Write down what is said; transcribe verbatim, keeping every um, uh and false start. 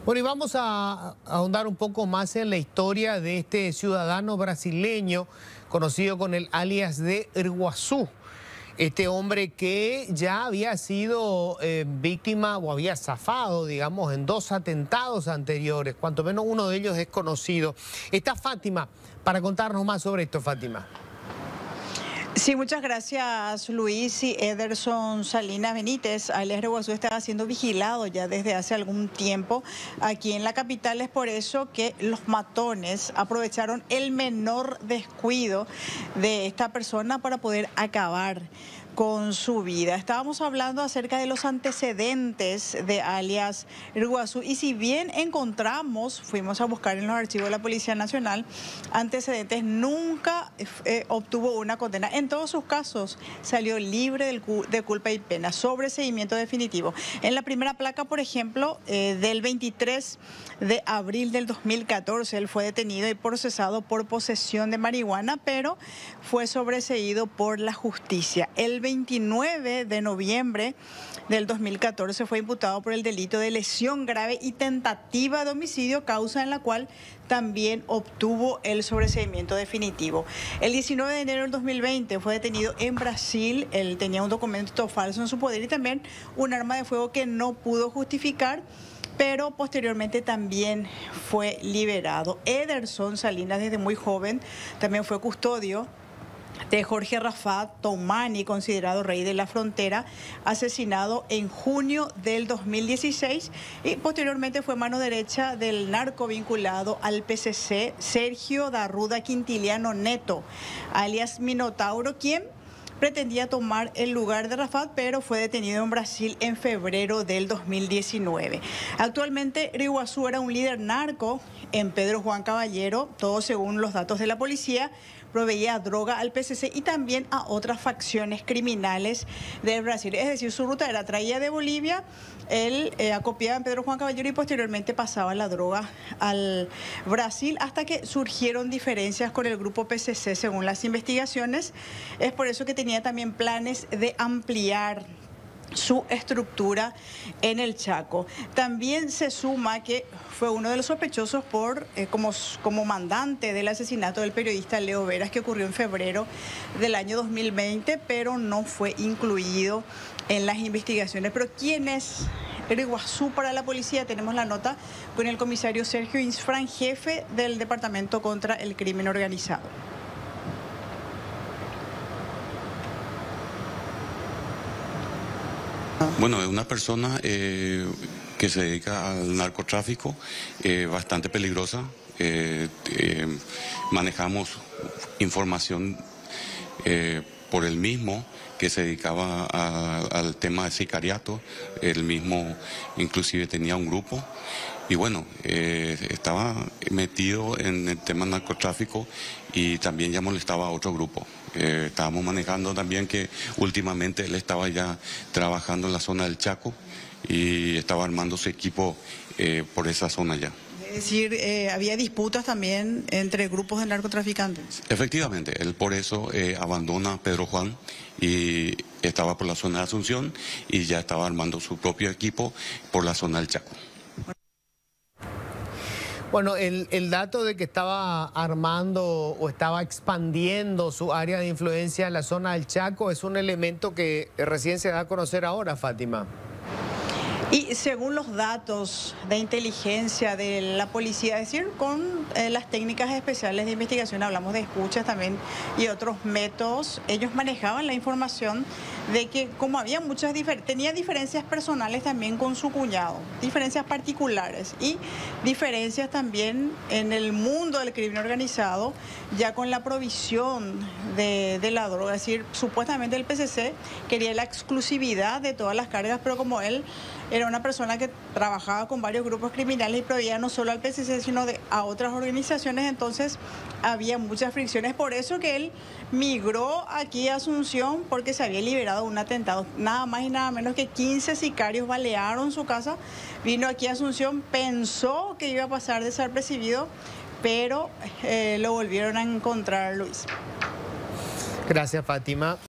Bueno, y vamos a, a ahondar un poco más en la historia de este ciudadano brasileño conocido con el alias de Irguazú. Este hombre que ya había sido eh, víctima o había zafado, digamos, en dos atentados anteriores, cuanto menos uno de ellos es conocido. Está Fátima para contarnos más sobre esto, Fátima. Sí, muchas gracias, Luis. Y Ederson Salinas Benítez, alias Irguazú, estaba siendo vigilado ya desde hace algún tiempo aquí en la capital. Es por eso que los matones aprovecharon el menor descuido de esta persona para poder acabar con su vida. Estábamos hablando acerca de los antecedentes de alias Irguazú y si bien encontramos, fuimos a buscar en los archivos de la Policía Nacional, antecedentes, nunca eh, obtuvo una condena. En todos sus casos salió libre del, de culpa y pena, sobreseimiento definitivo. En la primera placa, por ejemplo, eh, del veintitrés de abril del dos mil catorce, él fue detenido y procesado por posesión de marihuana, pero fue sobreseído por la justicia. El veintinueve de noviembre del dos mil catorce fue imputado por el delito de lesión grave y tentativa de homicidio, causa en la cual también obtuvo el sobreseimiento definitivo. El diecinueve de enero del dos mil veinte fue detenido en Brasil. Él tenía un documento falso en su poder y también un arma de fuego que no pudo justificar, pero posteriormente también fue liberado. Ederson Salinas, desde muy joven, también fue custodio de Jorge Rafat Toumani, considerado rey de la frontera, asesinado en junio del dos mil dieciséis, y posteriormente fue mano derecha del narco vinculado al P C C, Sergio Darruda Quintiliano Neto, alias Minotauro, quien pretendía tomar el lugar de Rafat, pero fue detenido en Brasil en febrero del dos mil diecinueve. Actualmente, Irguazú era un líder narco en Pedro Juan Caballero, todo según los datos de la policía. Proveía droga al P C C y también a otras facciones criminales de Brasil. Es decir, su ruta era traía de Bolivia, él eh, acopiaba en Pedro Juan Caballero y posteriormente pasaba la droga al Brasil, hasta que surgieron diferencias con el grupo P C C según las investigaciones. Es por eso que tenía también planes de ampliar su estructura en el Chaco. También se suma que fue uno de los sospechosos por eh, como, como mandante del asesinato del periodista Leo Veras, que ocurrió en febrero del año dos mil veinte, pero no fue incluido en las investigaciones. Pero ¿quién es Irguazú para la policía? Tenemos la nota con el comisario Sergio Insfran, jefe del Departamento contra el Crimen Organizado. Bueno, es una persona eh, que se dedica al narcotráfico, eh, bastante peligrosa. Eh, eh, manejamos información eh, por él mismo, que se dedicaba a, al tema de sicariato. Él mismo inclusive tenía un grupo. Y bueno, eh, estaba metido en el tema narcotráfico y también ya molestaba a otro grupo. Eh, estábamos manejando también que últimamente él estaba ya trabajando en la zona del Chaco y estaba armando su equipo eh, por esa zona ya. Es decir, eh, había disputas también entre grupos de narcotraficantes. Efectivamente, él por eso eh, abandona Pedro Juan y estaba por la zona de Asunción y ya estaba armando su propio equipo por la zona del Chaco. Bueno, el, el dato de que estaba armando o estaba expandiendo su área de influencia en la zona del Chaco es un elemento que recién se da a conocer ahora, Fátima. Y según los datos de inteligencia de la policía, es decir, con eh, las técnicas especiales de investigación, hablamos de escuchas también y otros métodos, ellos manejaban la información de que como había muchas diferencias, tenía diferencias personales también con su cuñado, diferencias particulares y diferencias también en el mundo del crimen organizado, ya con la provisión de, de la droga. Es decir, supuestamente el P C C quería la exclusividad de todas las cargas, pero como él era una persona que trabajaba con varios grupos criminales y proveía no solo al P C C, sino de, a otras organizaciones, entonces había muchas fricciones. Por eso que él migró aquí a Asunción, porque se había liberado un atentado. Nada más y nada menos que quince sicarios balearon su casa. Vino aquí a Asunción, pensó que iba a pasar desapercibido, pero eh, lo volvieron a encontrar, Luis. Gracias, Fátima.